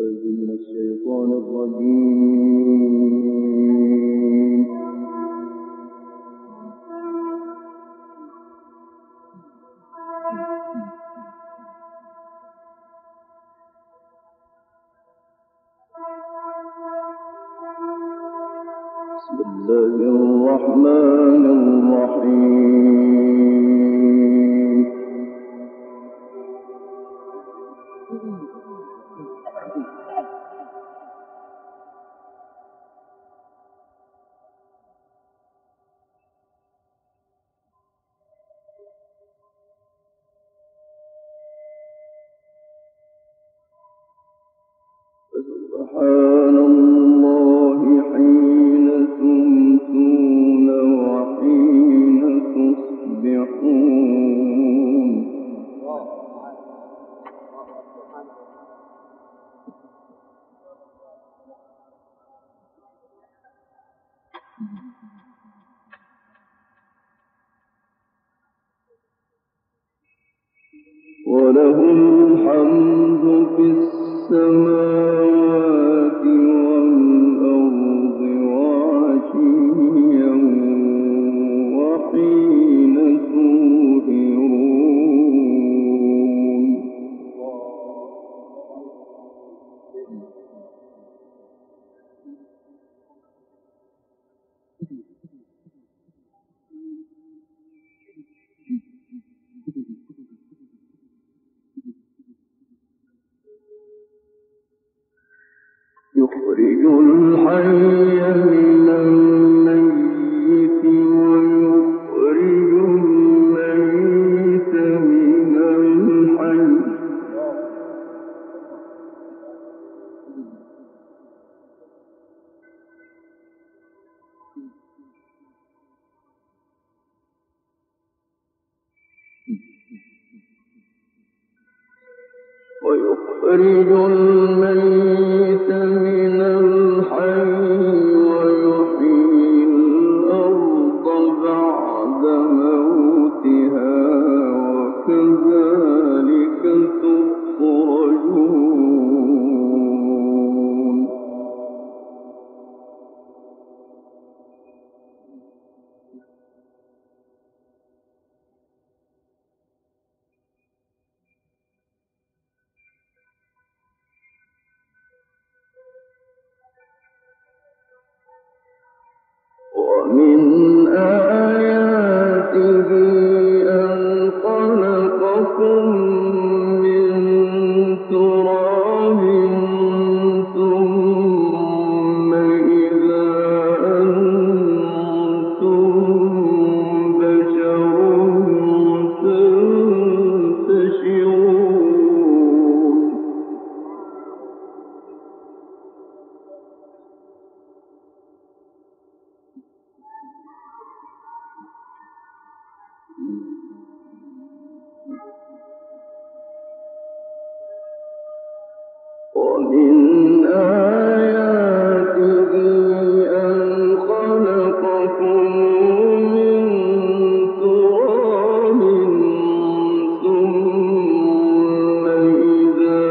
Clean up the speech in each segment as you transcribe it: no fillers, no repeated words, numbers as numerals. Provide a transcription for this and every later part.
من الشيطان الرجيم. بسم الله الرحمن الرحيم. سبحان الله حين تمسون وحين تصبحون. وله الحمد في السماوات والأرض وعشيا وحين تظهرون. يخرج الحي من الميت ويخرج الميت من الحي. ويخرج الميت من الحي ويحيي الأرض بعد موتها وكذلك تخرجون. ومن آياته أن خلقكم من تراب ثم إذا أنتم بشر تنتشرون. ومن آياته أن خلقكم من تراب ثم إذا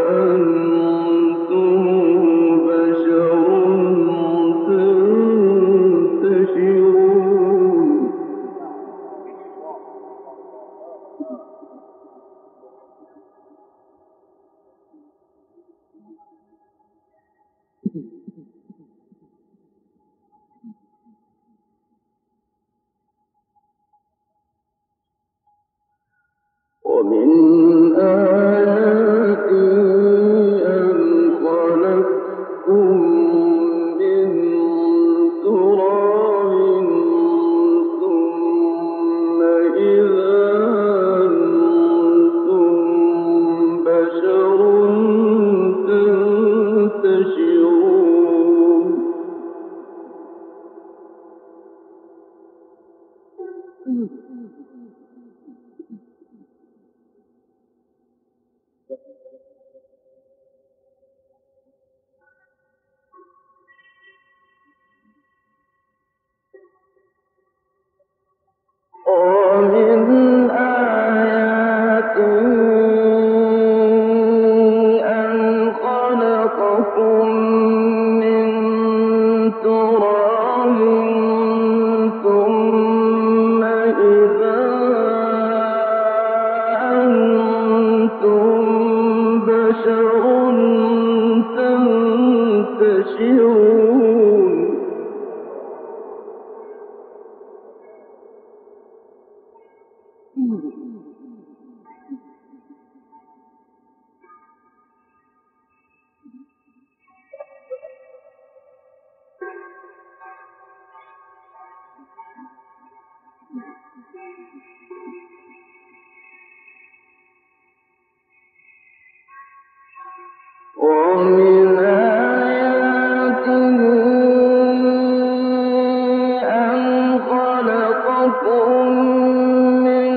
أنتم بشر تنتشرون. ومن آياته أن خلقكم من تراب ثم إذا أنتم بشر تنتشرون. خلقكم من تراب ثم إذا أنتم بشر تنتشرون ومن آياته أن خلقكم من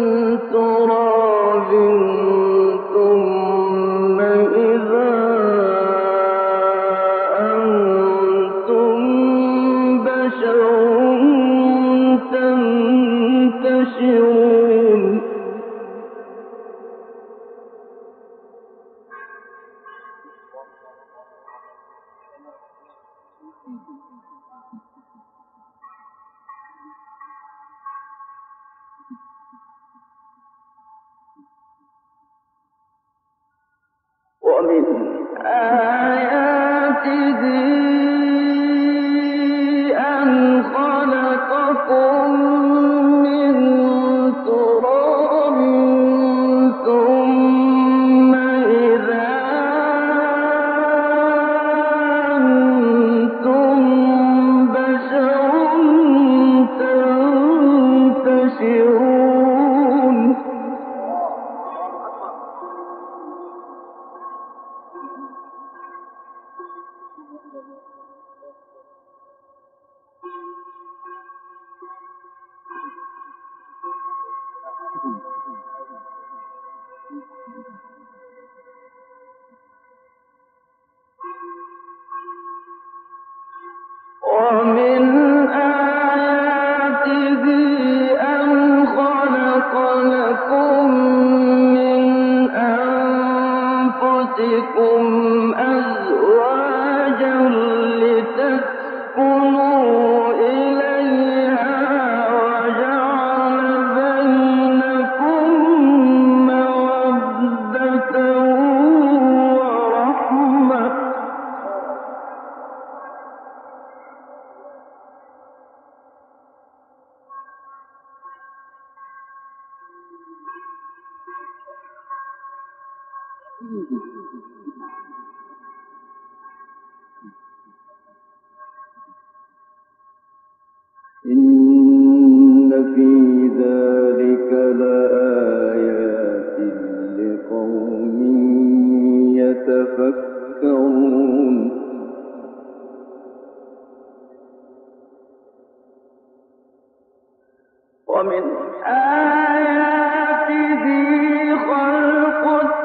تراب ثم إذا أنتم بشر تنتشرون ومن آياته أن خلقكم من تراب ثم إذا أنتم بشر تنتشرون ومن آياته أن خلق لكم من أنفسكم أزواجا لتسكنوا إليها وجعل بينكم مودة ورحمة إن في ذلك لآيات لقوم يتفكرون ومن آياته خلق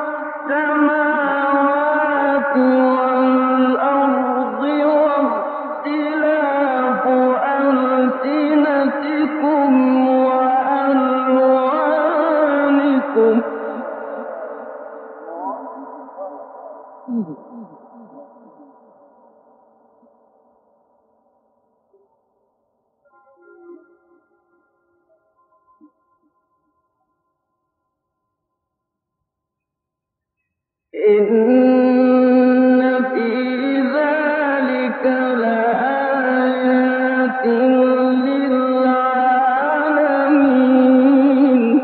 السماوات والأرض واختلاف ألسنتكم وألوانكم إن في ذلك لآيات للعالمين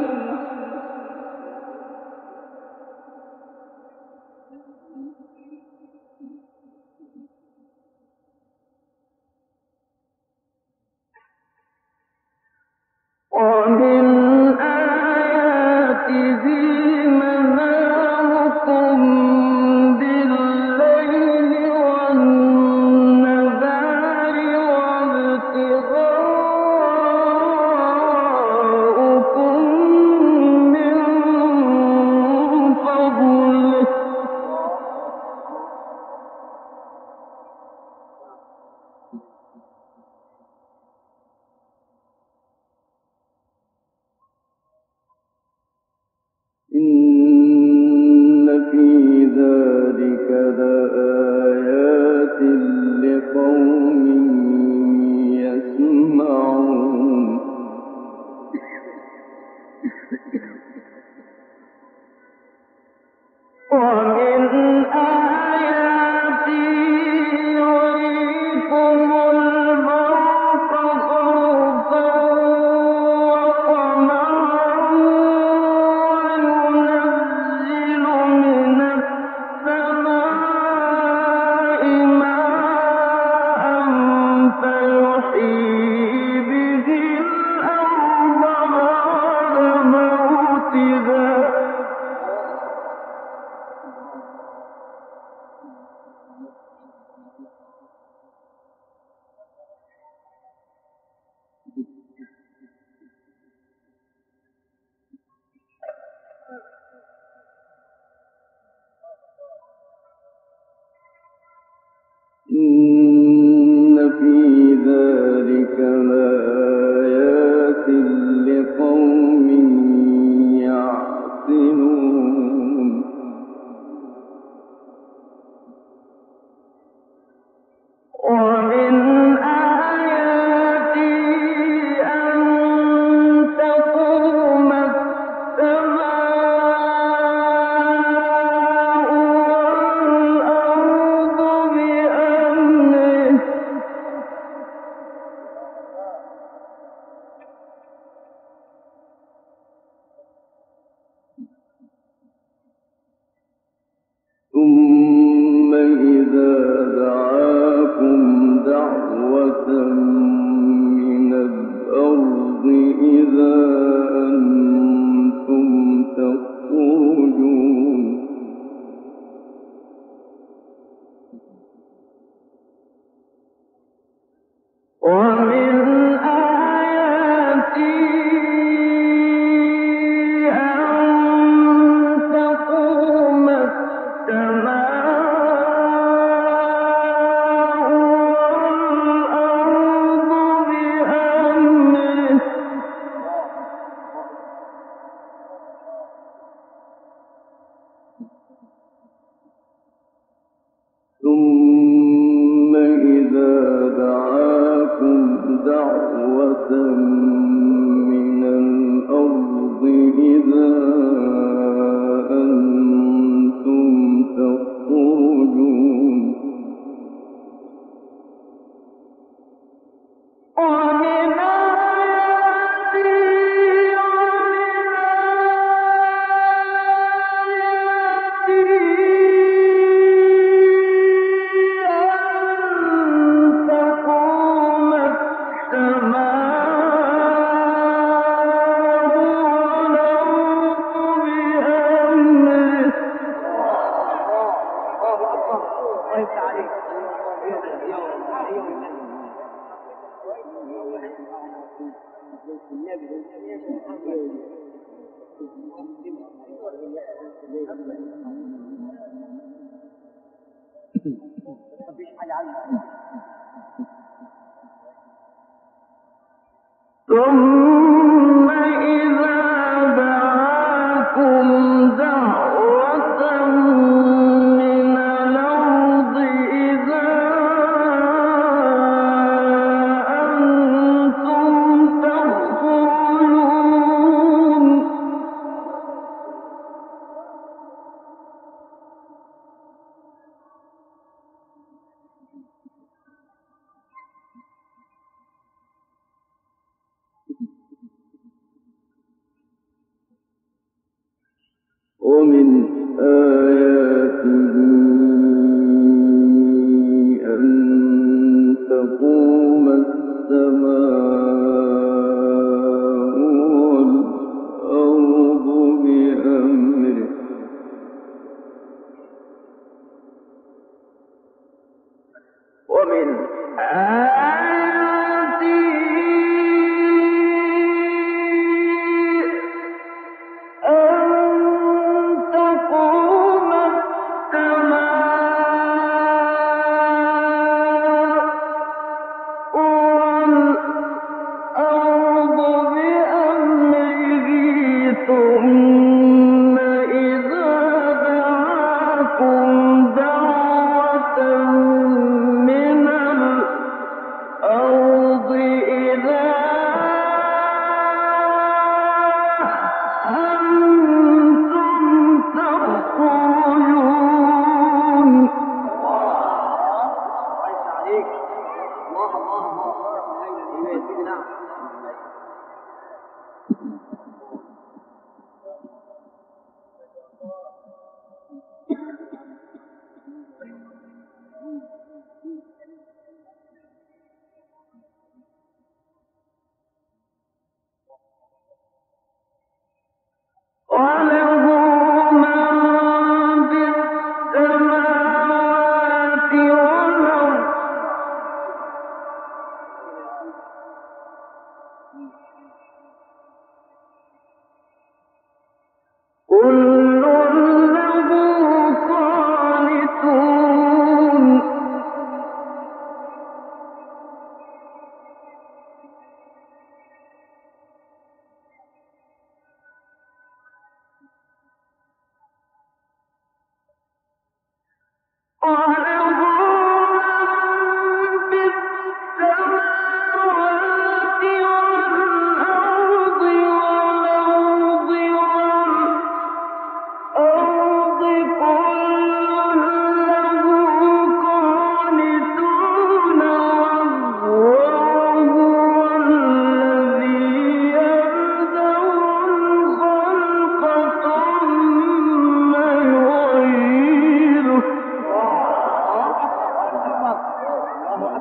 إن في ذلك لآيات لقوم يعقلون ومن آياته أن تقوم السماء والأرض بأمره ثم إذا دعاكم دعوة من الأرض إذا أنتم تخرجون ومن آياته أن تقوم السماء والأرض بأمره ثم إذا دعاكم دعوة من الأرض إذا أنتم تخرجون ومن آياته أن تقوم السماء والأرض بأمره ثم إذا دعاكم دعوة من الأرض إذا أنتم تخرجون ومن آياته أن تقوم السماء والأرض بأمره ومن آياته أن تقوم السماء والأرض بأمره ثم إذا دعاكم دعوة من الأرض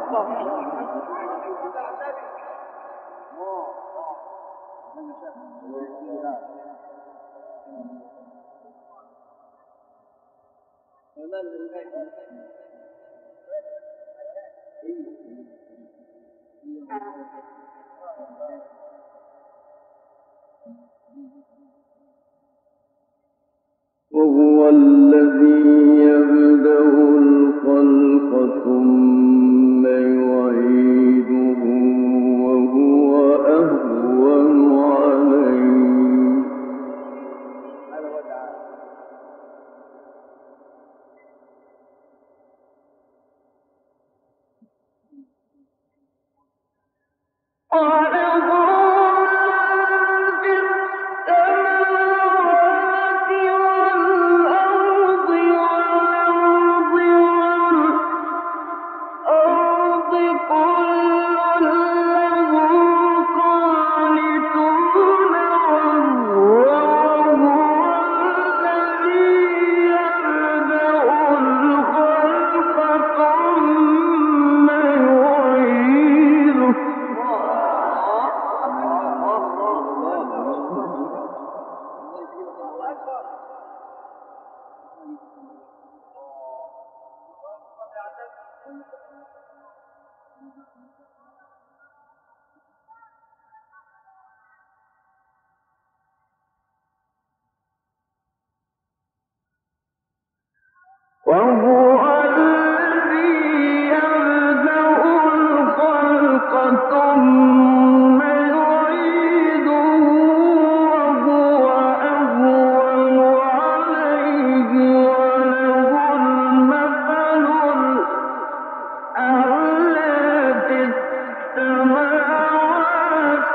وهو الذي يبدأ الخلق ثم يعيده وهو أهون عليه وهو الذي يبدأ الخلق ثم يعيده وهو أهون عليه وله المثل الأعلى في السماوات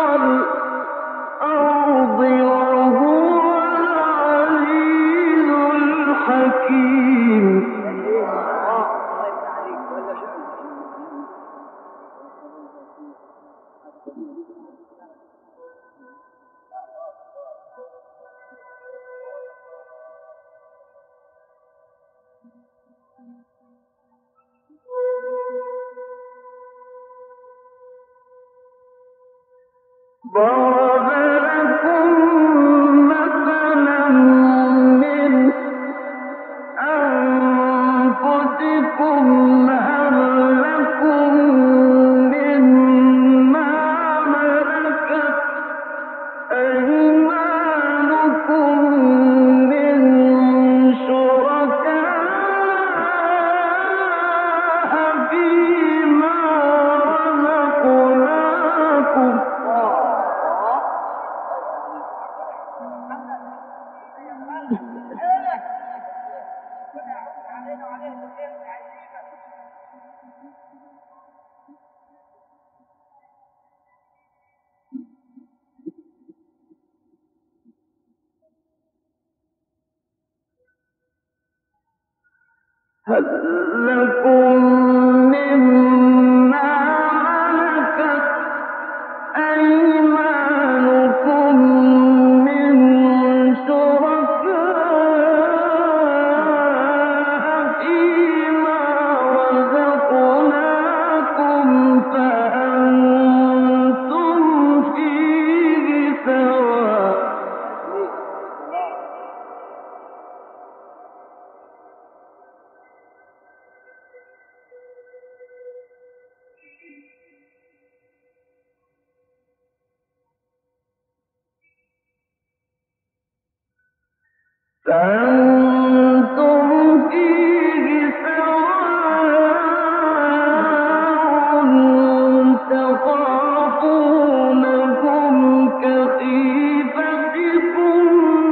والأرض وهو العزيز الحكيم. ضرب لكم مثلا من أنفسكم هل لكم مما ملكت أيمانكم من شركاء فيما رزقناكم هل لكم مما ملكت أيمانكم من شركاء فيما رزقناكم فأنتم فيه سواء تخافونهم كخيفتكم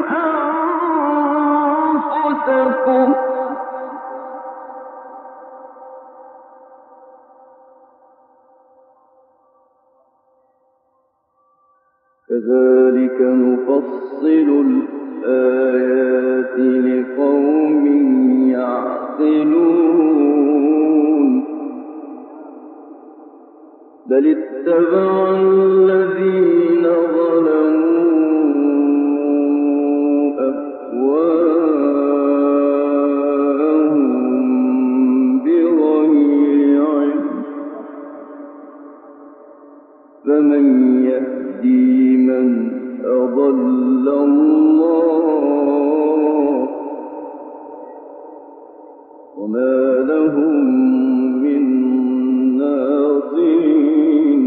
أنفسكم كذلك نفصل الآيات لقوم يعقلون بل اتبع الذين ظلموا أهواءهم بغير علم ومن يهدي من أضل الله وما لهم من ناصرين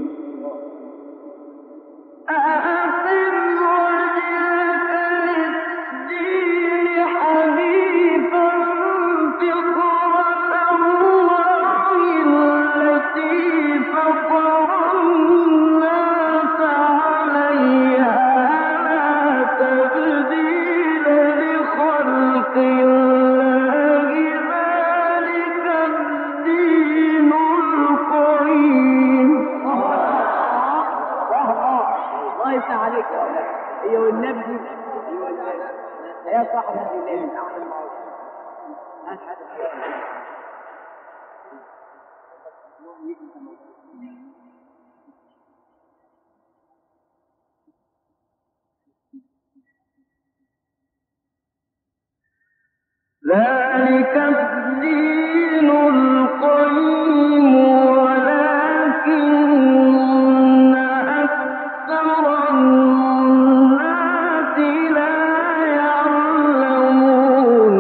ذلك الدين القيم ولكن أكثر الناس لا يعلمون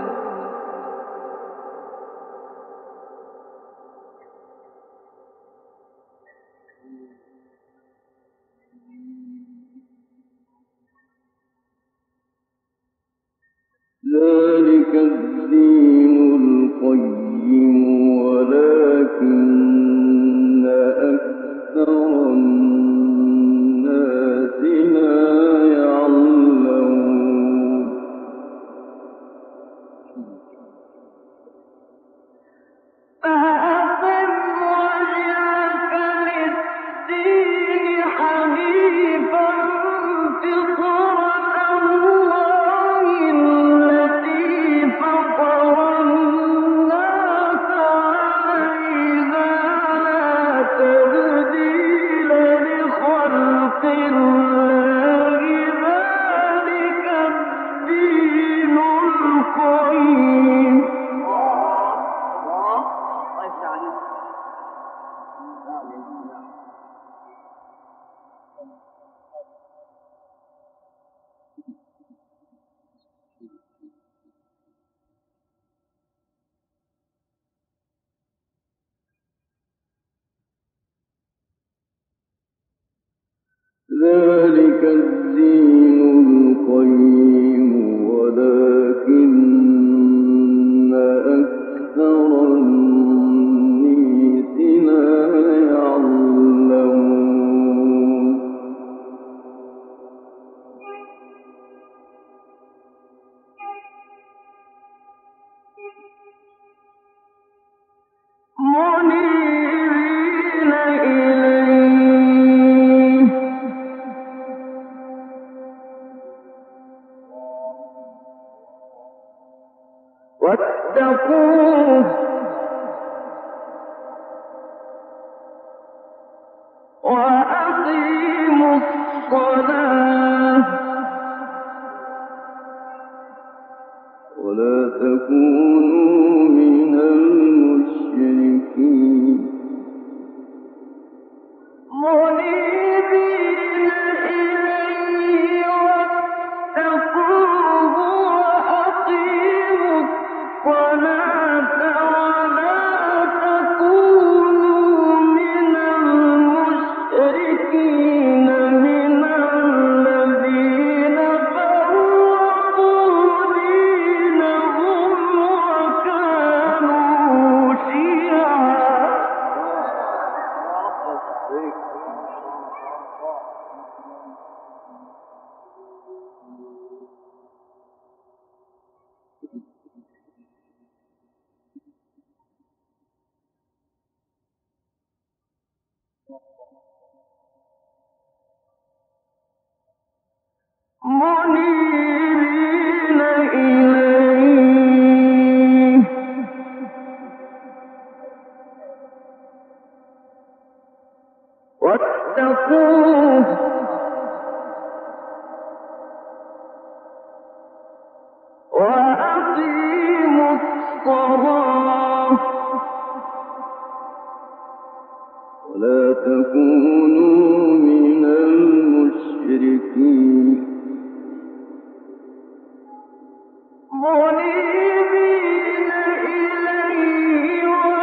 ذلك الدين القيم ولكن أكثر الناس لا يعلمون فأقم وجهك للدين حنيفا فطرة الله التي فطر الناس عليها لا تبديل لخلق الله ذلك الدين القيم ذلك الدين القيم ولكن أكثر الناس لا يعلمون منيبين إليه واتقوه وأقيموا الصلاة ولا تكونوا من المشركين منيبين إليه واتقوه وأقيموا الصلاة ولا تكونوا من المشركين من الذين فرقوا دينهم وكانوا شيعا منيبين إليه واتقوه وأقيموا الصلاة ولا تكونوا من المشركين منيبين إليه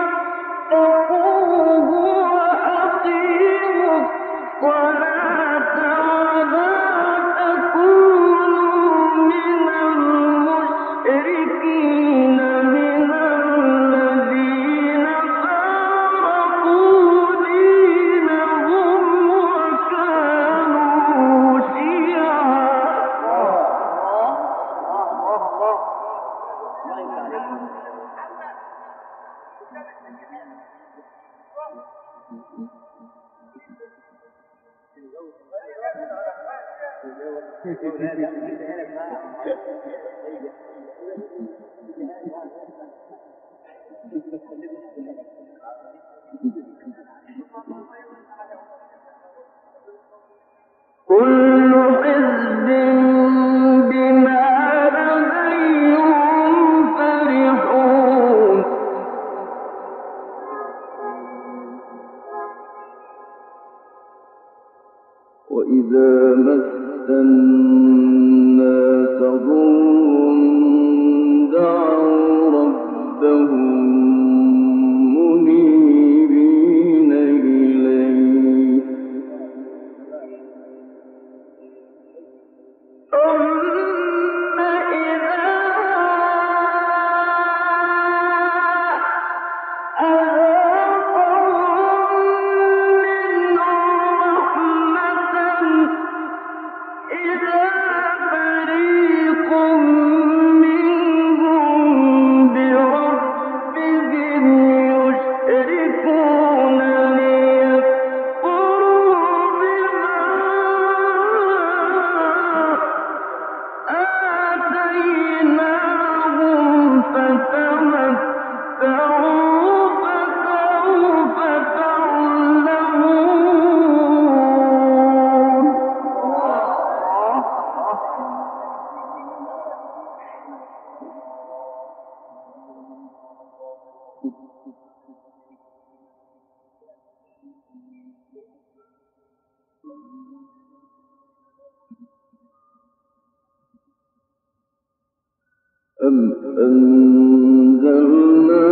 واتقوه وأقيموا الصلاة ولا تكونوا من المشركين من الذين فارقوا دينهم وكانوا شيعا كل حزب بما لديهم فرحون وإذا مس الناس ضر دعوا ربهم منيبين إليه ثم إذا أذاقهم منه رحمة إذا فريق منهم بربهم يشركون ليكفروا بما آتيناهم فتمتعوا فسوف تعلمون أم أنزلنا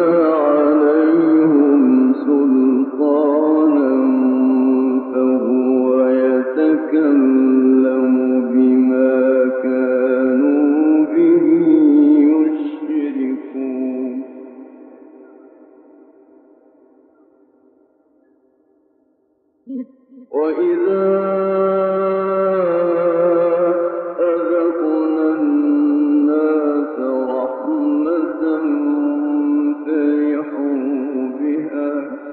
عليهم سلطانا فهو يتكلم بما كانوا به يشركون وإذا أذقنا الناس رحمة فرحوا بها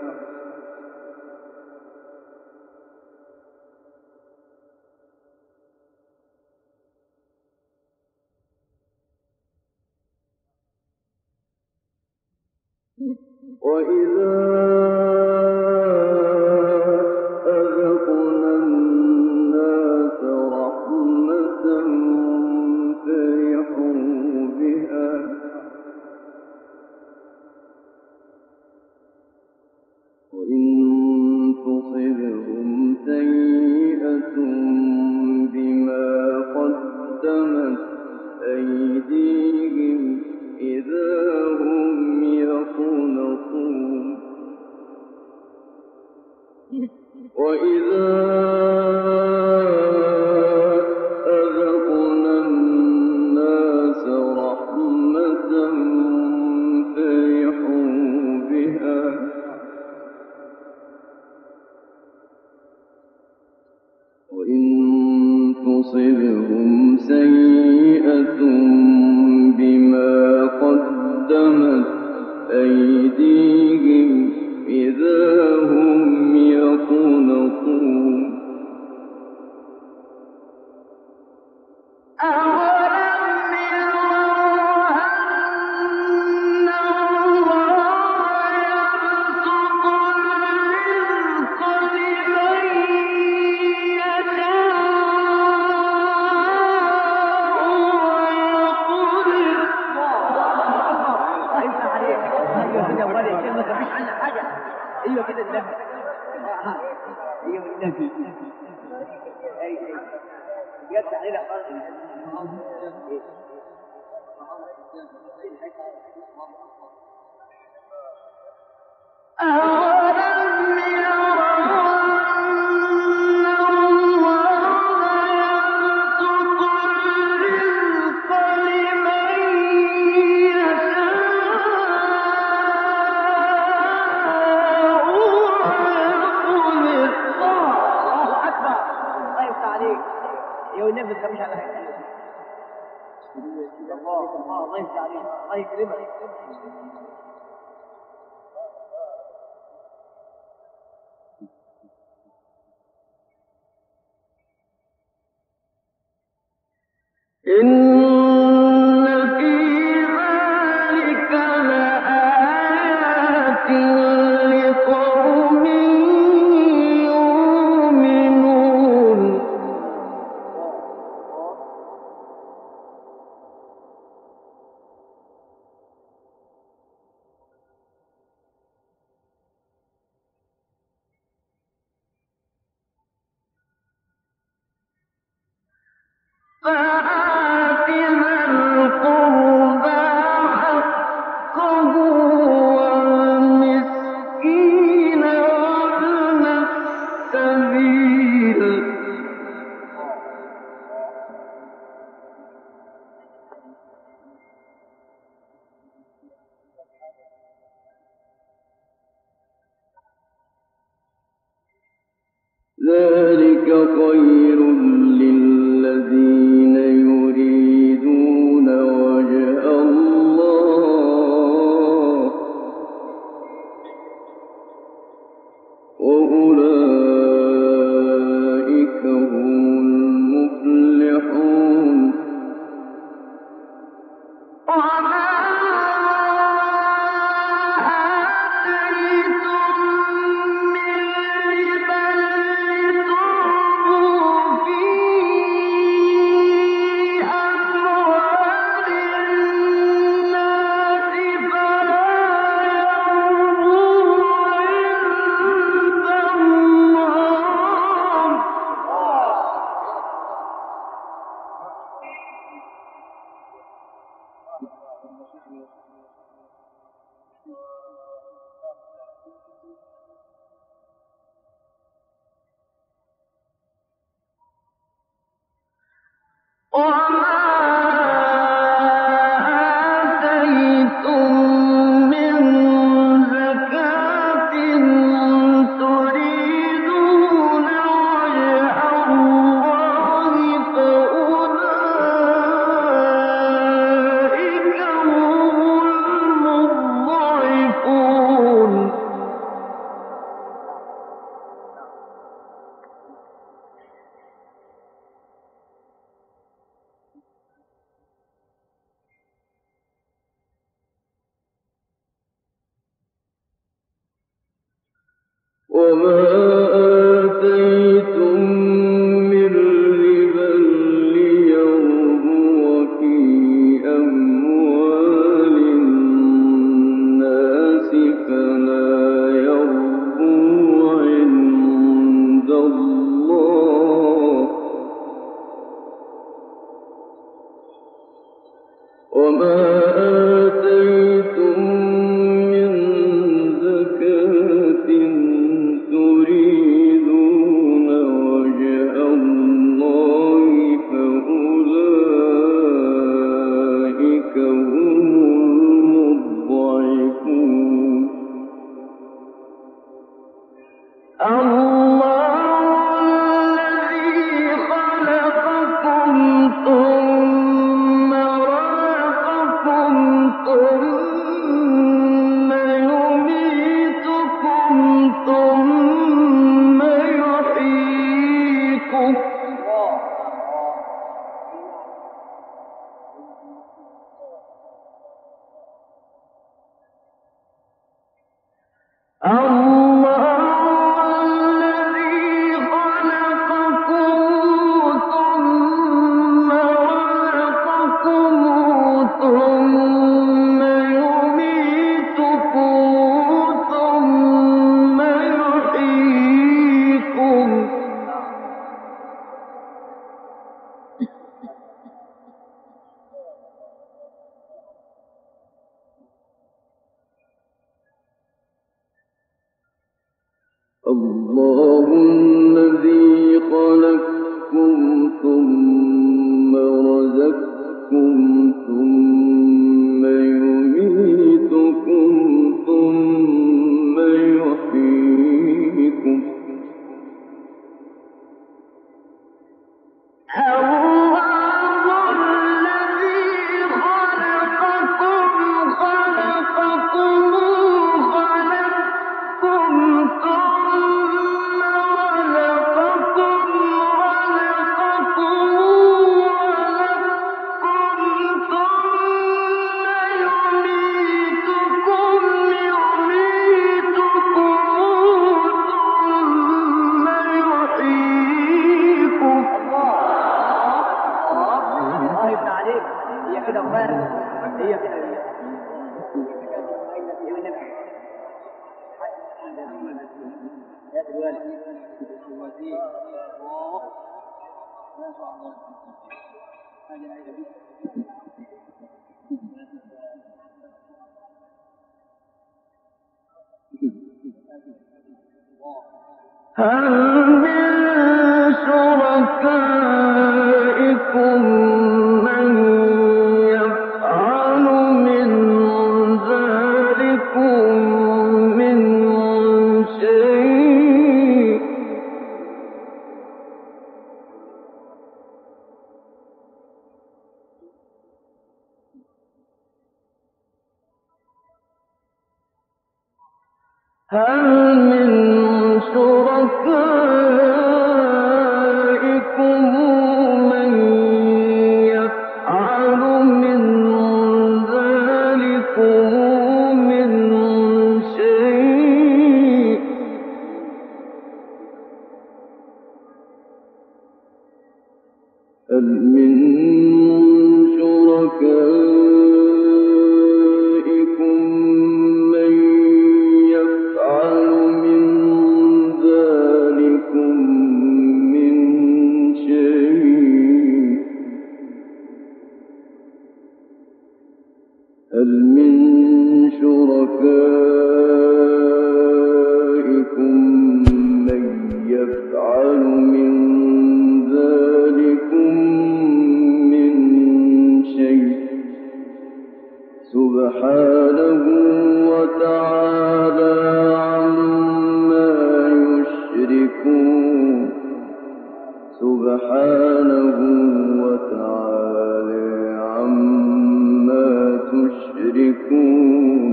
وإذا أذقنا الناس رحمة فرحوا بها وإن تصبهم سيئة بما قدمت أيديهم إذا هم يقنطون وإذا أذقنا الناس رحمة فرحوا بها وإن تصبهم سيئة بما قدمت أيديهم إذا هم يقنطون أولم يروا أن الله يبسط الرزق لمن يشاء ويقدر ايوه النبي يفتح علينا أولم يروا أن الله يبسط الرزق لمن يشاء ويقدر. الله أكبر. الله يفتح عليك. يا والنبي ما تخافوش على حاجة. الله يفتح عليك. الله يكرمك. إن في ذلك لآيات لقوم يؤمنون. فآت ذا القربى حقه والمسكين وابن السبيل. ذلك خير للذين يريدون وجه الله وأولئك هم المفلحون. وما آتيتم من ربا لتربوا في أموال الناس فلا يربو عند الله. وما آتيتم من زكاة تريدون وجه الله فأولئك هم المضعفون. وما آتيتم من ربا ليربو في أموال الناس فلا يربو عند الله. وما آتيتم من زكاة تريدون الله الذي خلقكم ثم رزقكم ثم يميتكم ثم يحييكم هل من شركائكم من يفعل من ذلكم من شيء هل من شركائكم من يفعل من ذلكم من شيء هل من شركائكم من يفعل من ذلكم من شيء هل من شركائكم من يفعل من ذلكم من شيء سبحانه وتعالى عما يشركون سبحانه وتعالى عما تشركون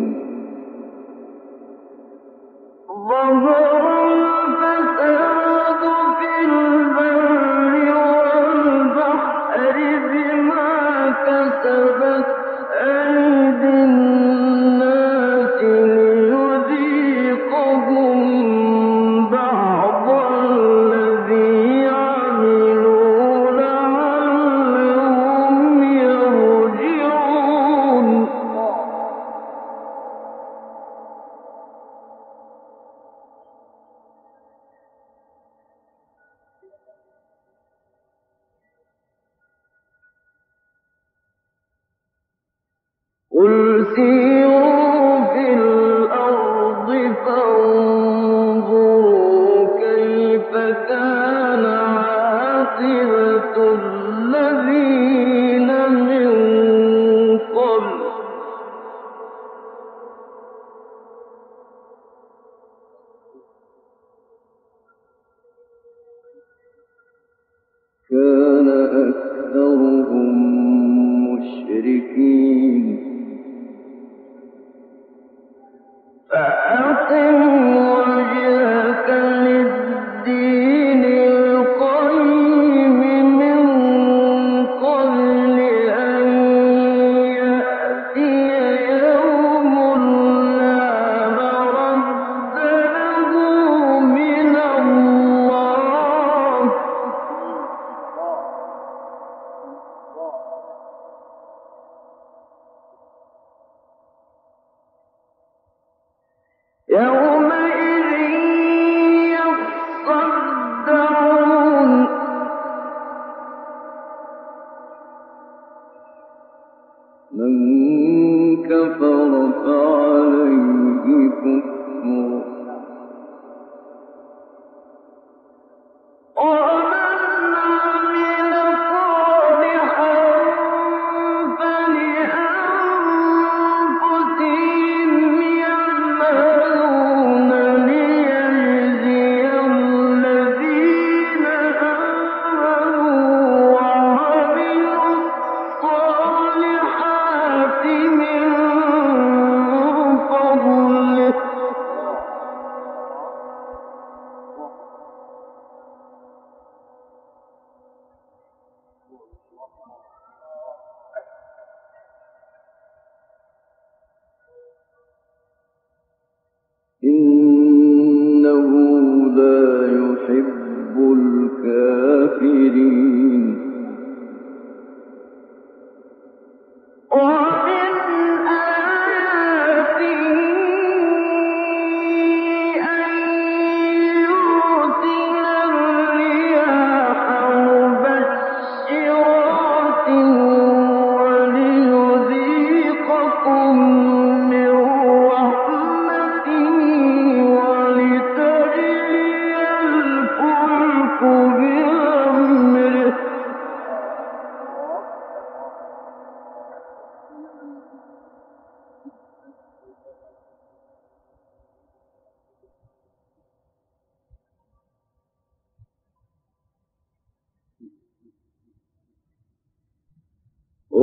ظهر الفساد في البر والبحر بما كسبت أيدي الناس ليذيقهم بعض الذي عملوا لعلهم يرجعون قل سيروا في الأرض فانظروا كيف كان عاقبة الذين من قبل كان أكثرهم مشركين فأقم وجهك للدين القيم من قبل أن يأتي يوم لا مرد له من الله يومئذ يصدعون من كفر فعليه كفره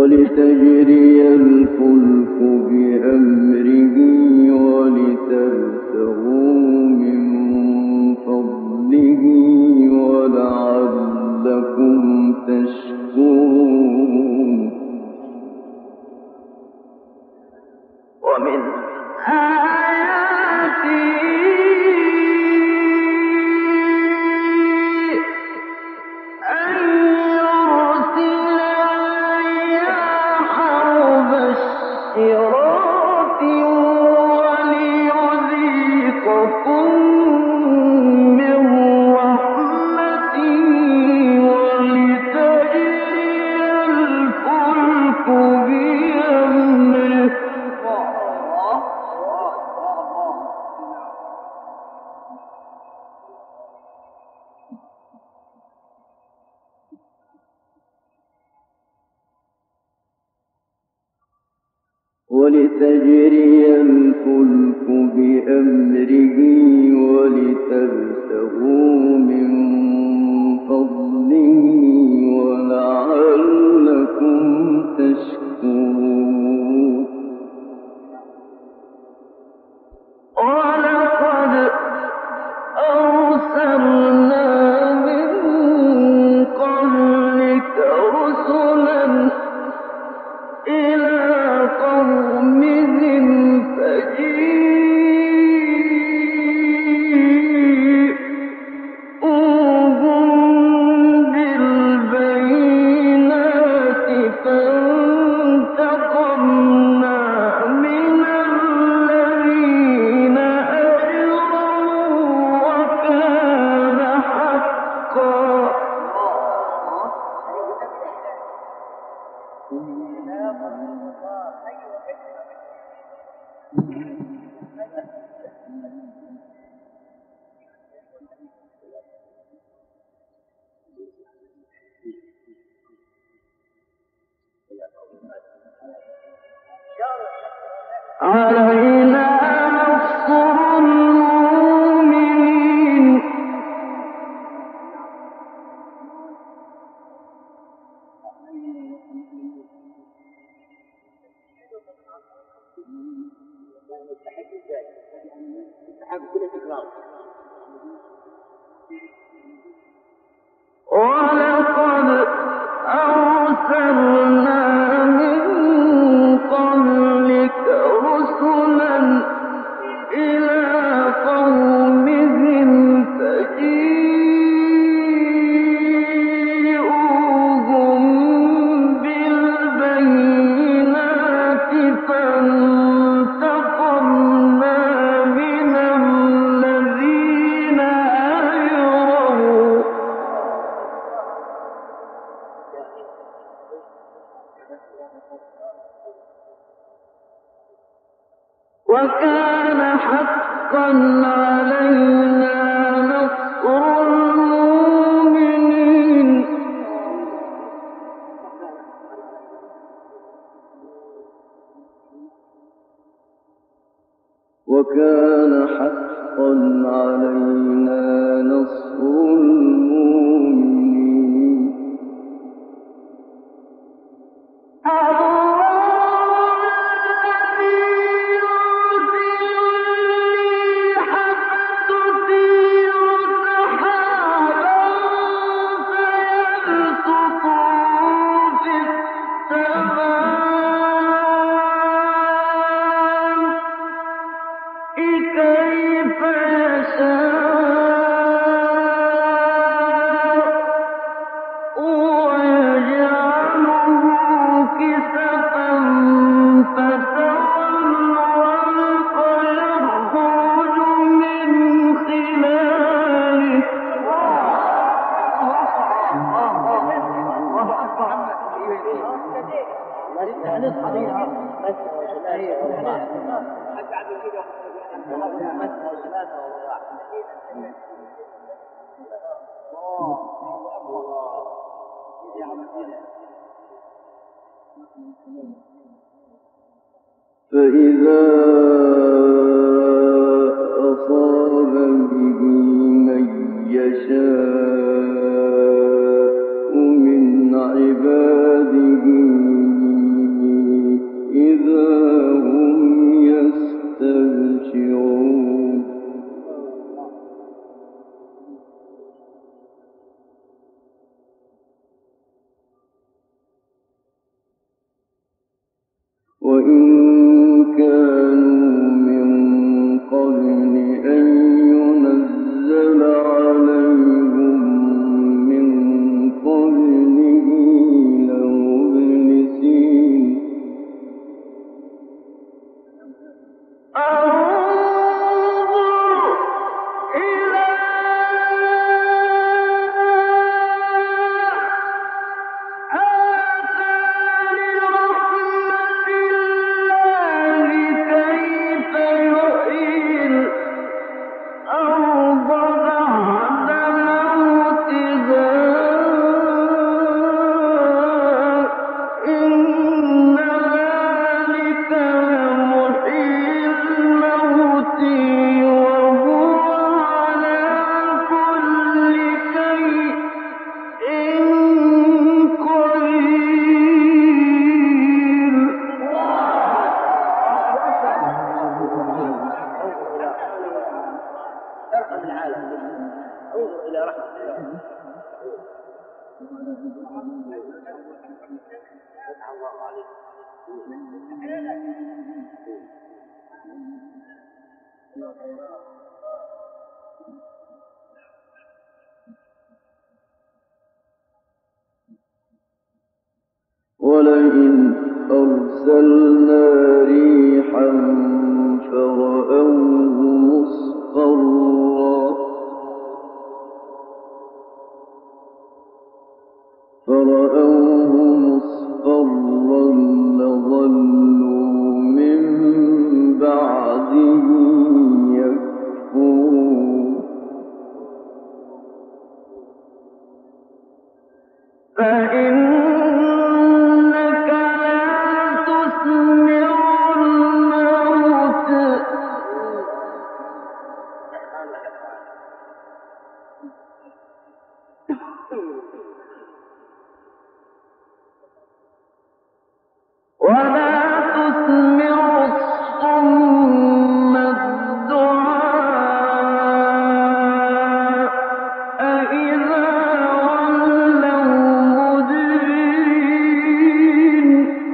ولتجري الفلك بأمره ولتبتغوا من فضله ولعلكم تشكرون ومن آياته أن يرسل الرياح مبشرات وليذيقكم من رحمته ولتجري الفلك بأمره ولتبتغوا من فضله ولعلكم تشكرون ولقد أرسلنا من قبلك رسلا إلى قومهم فجيءوهم بالبينات فانتقمنا من الذين أجرموا وكان حقا علينا نصر المؤمنين ولقد أرسلنا من قبلك رسلا إلى قومهم فجيءوهم بالبينات فانتقمنا من الذين أجرموا وكان حقا علينا نصر المؤمنين وكان حقا علينا نصر المؤمنين كيف يشاء ويجعله كسفا فترى الورق يخرج من خلاله فإذا أصاب به من يشاء من عباده تعالى انظر إلى رحمة الله. فتح الله عليك. ولئن أرسلنا ريحا فرأوه مصفرا لظلوا من بعده يكفرون فإنك لا تسمع الموتى ولا تسمع الصم الدعاء إذا ولوا مدبرين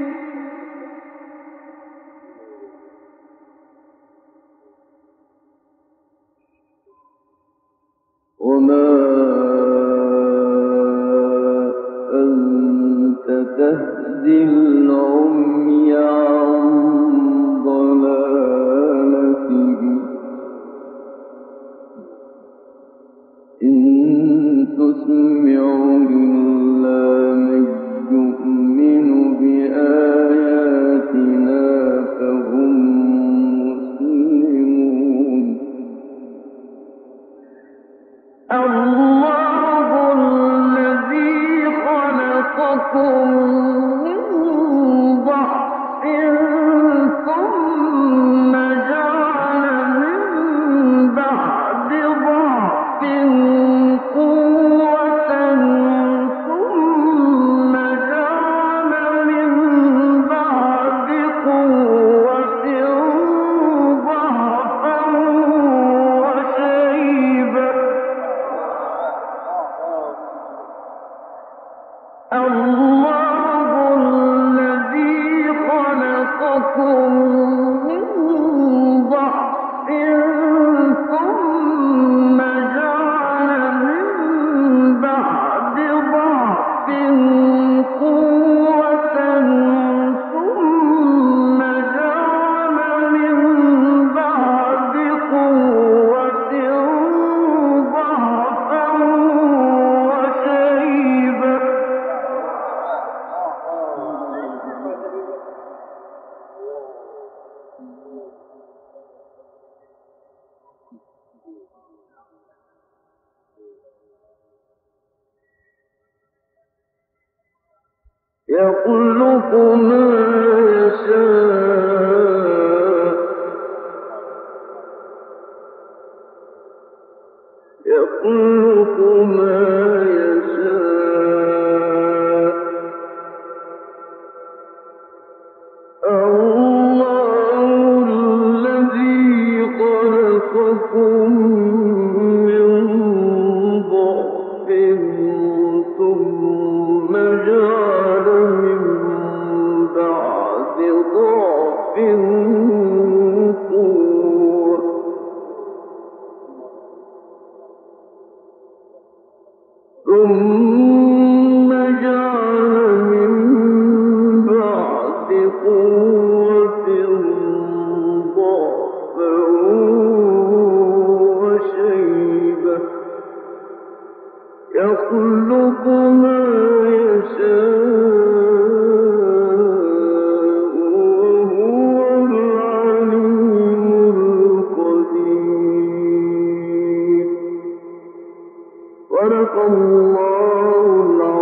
وما أنت تهدي العمي عن ضلالتهم إن تسمع إلا من يؤمن بآياتنا فهم مسلمون الله الذي خلقكم من ضعف ثم جعل من بعد ضعف قوة ثم جعل من بعد قوة ضعفا وشيبا الله الذي خلقكم من ضعف ثم جعل من بعد ضعف قوة ثم جعل من بعد قوة ضعفا وشيبا يخلق ما يشاء يخلق ما يشاء الله الذي خلقكم من ضعف ثم جعل من بعد ضعف قوة ثم جعل من بعد قوة ضعفا وشيبا يخلق ما يشاء وهو العليم القدير صدق الله العظيم.